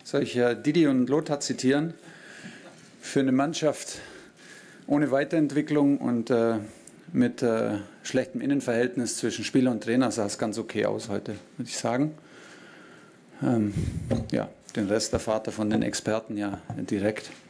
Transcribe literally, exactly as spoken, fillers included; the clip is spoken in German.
Soll ich äh, Didi und Lothar zitieren? Für eine Mannschaft ohne Weiterentwicklung und äh, mit äh, schlechtem Innenverhältnis zwischen Spieler und Trainer sah es ganz okay aus heute, würde ich sagen. Ähm, ja, den Rest erfahrt ihr von den Experten ja direkt.